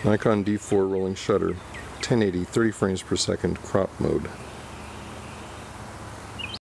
Nikon D4 rolling shutter, 1080, 30 frames per second, crop mode.